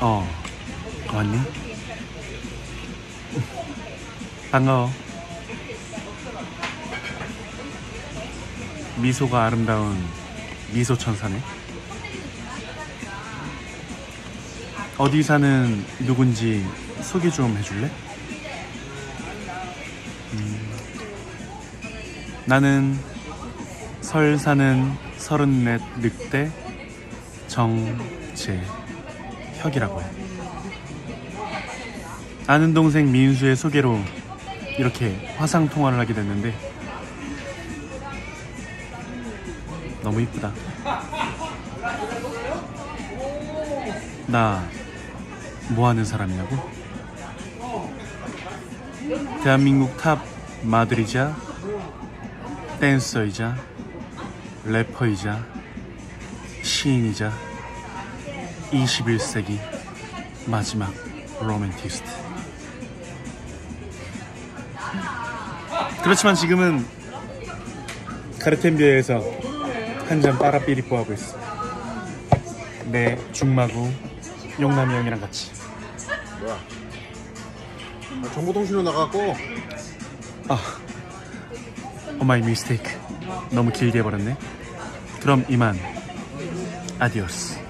왔니? 반가워. 미소가 아름다운 미소천사네. 어디 사는 누군지 소개 좀 해줄래? 나는 설 사는 34 늑대 정재혁이라고 해. 아는 동생 민수의 소개로 이렇게 화상통화를 하게 됐는데 너무 이쁘다. 나 뭐하는 사람이냐고? 대한민국 탑 마들이자 댄서이자 래퍼이자 시인이자 21세기 마지막 로맨티스트. 그렇지만 지금은 가르텐비에에서 한잔 빠라삐리뽀 하고 있어. 내 중마구 용남이 형이랑 같이. 뭐야? 정보통신으로 나가고. 마이 미스테이크. 너무 길게 해버렸네. 그럼 이만. 아디오스.